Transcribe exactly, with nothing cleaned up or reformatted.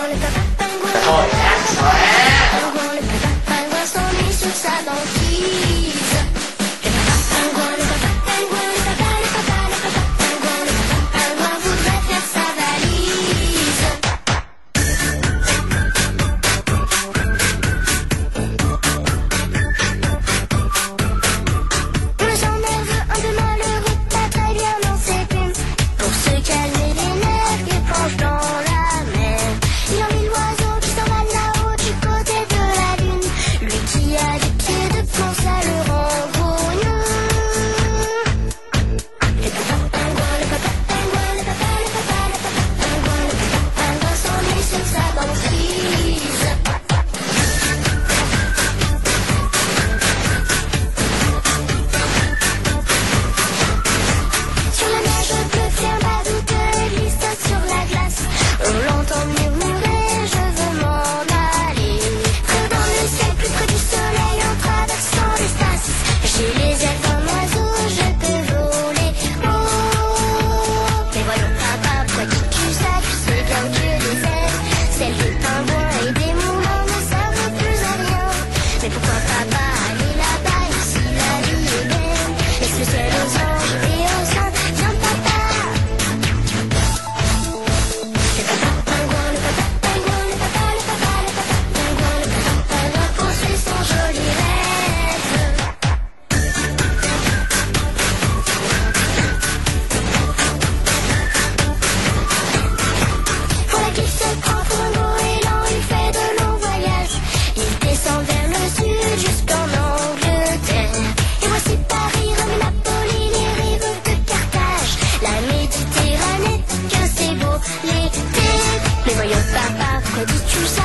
Thôi hát xóa. Pingouin s'ennuie sur sa banquise. Pingouin, le papa pingouin, le papa, le papa, le papa pingouin, le papa pingouin voudrait faire sa valise. On le sent nerveux, un peu malheureux, pas très bien dans ses plumes. Pour se calmer les nerfs, il penche dans la mer. Il envie l'oiseau qui s'en va là-haut du côté de la lune. Lui qui a des pieds de plomb, ça le rend grognon. Le papa pingouin, le papa pingouin, le papa, le papa, le papa pingouin, le papa pingouin s'ennuie sur sa banquise. Sur la neige, le bleu un badouteux et glisse sur la glace. On l'entend murmurer, je veux m'en aller. Que dans le ciel, plus près du soleil, en traversant l'espace. J'ai les ailes d'un oiseau, je peux voler. Oh, mais voyons papa, pourquoi dis-tu ça? Tu sais bien que les ailes, celles des pingouins et des moulins ne servent plus à rien. Mais pourquoi papa aller là-bas, ici la vie est belle? Laisse le ciel aux anges et aux saints, viens papa. Le papa pingouin, le papa pingouin, le papa, le papa, le papa pingouin, le papa pingouin poursuit son joli rêve. Voilà qu'il se prend pour un goéland, il fait de longs voyages. Il descend vers le sud jusqu'en Angleterre. Et voici Paris, Rome, Napoli, les rives de Carthage. La Méditerranée, que c'est beau l'été. Mais voyons papa, pourquoi dis-tu ça?